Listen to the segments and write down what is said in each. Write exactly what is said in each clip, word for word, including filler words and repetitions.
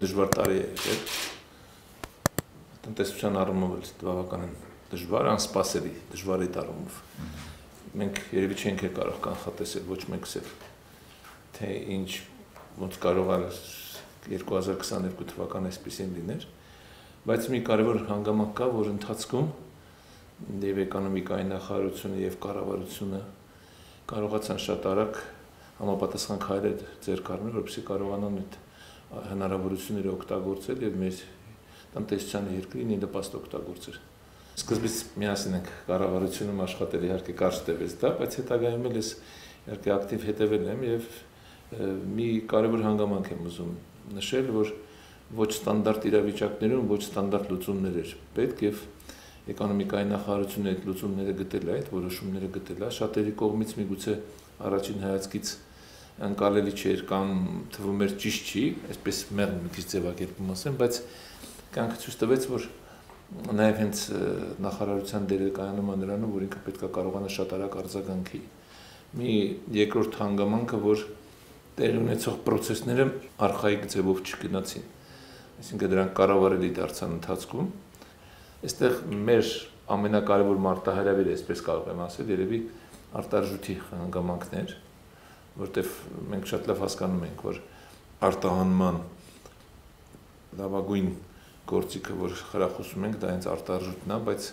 Դժվար տարի է եկել, տնտեսության առումով էլ բավականին դժվար, անսպասելի, դժվարի տարումով։ Մենք երևի չենք կարող կանխատեսել ոչ մեկս էլ, թե ինչ ոնց կարող է երկու հազար քսաներկու թվականը այսպիսին լիներ, բայց մի կարևոր հանգամանք կա, որ ընթացքում եւ էկոնոմիկայի նախարարությունը եւ կառավարությունը կարողացան շատ արագ համապատասխան քայլեր ձեռք առնել, որպեսզի կարողանան այդ հնարավորությունները օգտագործել եւ մեր տնտեսության երկրին նպաստ օգտագործել։ Սկզբից միասին ենք կառավարությունում աշխատել, իհարկե կարճ տևեց դա, բայց հետագայում էլ ես իհարկե ակտիվ հետևել եմ եւ մի կարևոր հանգամանք եմ ուզում նշել, որ ոչ ստանդարտ իրավիճակներում ոչ ստանդարտ լուծումներ էր պետք եւ էկոնոմիկայի նախարարությունը այդ լուծումները գտել է, այդ որոշումները գտել է, շատերի կողմից միգուցե առաջին հայացքից ընկալելի չէր կամ թվում էր ճիշտ չի, այսպես մեղմ մի քիչ ձևակերպում ասեմ, բայց կյանքը ցույց տվեց, որ նաև հենց նախարարության դերը կայանում է նրանում, որ ինքը պետք է կարողանա շատ արագ արձագանքի։ Մի երկրորդ հանգամանքը, որ տեղի ունեցող process-ները արխայիկ ձևով չգնացին, այսինքն դրանք կառավարելի դարձան ընթացքում։ Այստեղ մեր ամենակարևոր մարտահրավերը, այսպես կարող եմ ասել, երևի արտարժույթի հանգամանքներ, որտեղ մենք շատ լավ հասկանում ենք, որ արտահանման լավագույն գործիքը, որ խրախուսում ենք, դա հենց արտարժույթն է, բայց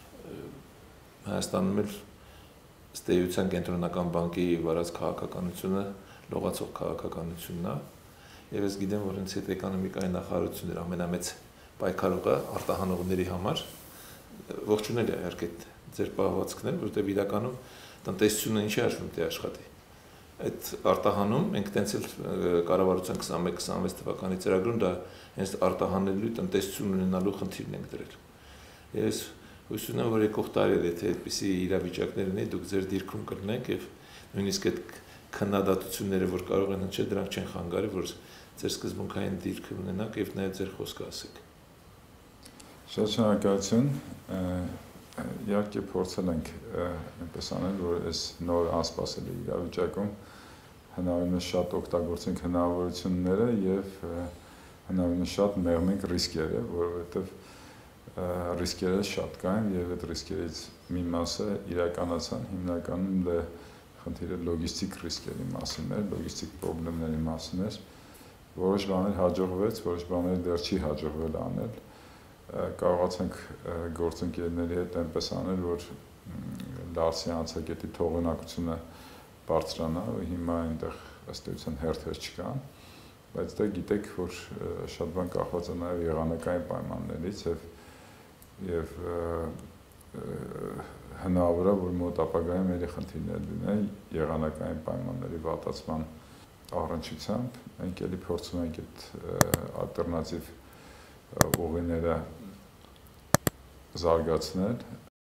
Հայաստանում էլ ըստ էության կենտրոնական բանկի վարած քաղաքականությունը լողացող քաղաքականությունն է, եւ ես գիտեմ, որ հենց այդ էկոնոմիկայի նախարարությունն էր ամենամեծ պայքարողը արտահանողների համար, ողջունել է իհարկե ձեր պահվածքներ, որտեղ իրականում տնտեսությունը ինչի հաշվում դե աշխատի։ Այդ արտահանում մենք տենց էլ կառավարության քսանմեկ քսանվեց թվականի ծրագրում դա հենց արտահանելու տնտեսություն ունենալու խնդիրն ենք դրել։ Ես հույս ունեմ, որ եկող տարի եթե այդպիսի իրավիճակներ ունի, դուք ձեր դիրքում կլինեք եւ նույնիսկ այդ քննադատությունները, որ կարող են հնչել, դրանք չեն խանգարի, որ ձեր սկզբունքային դիրքը ունենաք եւ նաեւ ձեր խոսքը ասեք։ Շատ շնորհակալություն։ Իհարկե փորձել ենք այնպես անել, որ այս նոր անսպասելի իրավիճակում հնարավորինս շատ օգտագործենք հնարավորությունները եւ հնարավորինս շատ մեղմենք ռիսկերը, որովհետեւ ռիսկերը շատ կային եւ այդ ռիսկերից մի մասը իրականացան, հիմնականում դա խնդիրը լոգիստիկ ռիսկերի մասին էր, լոգիստիկ խնդիրների մասին էր, որոշ բաներ հաջողվեց, որոշ բաներ դեռ չի հաջողվել անել, կարողացանք գործընկերների հետ այնպես անել, որ դասի անցակետի թողունակությունը բարձրանա, հիմա այնտեղ ըստ էության հերթեր չկան, բայց դա գիտեք, որ շատ բան կախված է նաև եղանակային պայմաններից եւ եւ հնարավոր է, որ մոտ ապագայում ելի խնդիրներ լինեն եղանակային պայմանների վատացման առնչությամբ, մենք ելի փորձում ենք այդ ալտերնատիվ ուղիները զարգացնել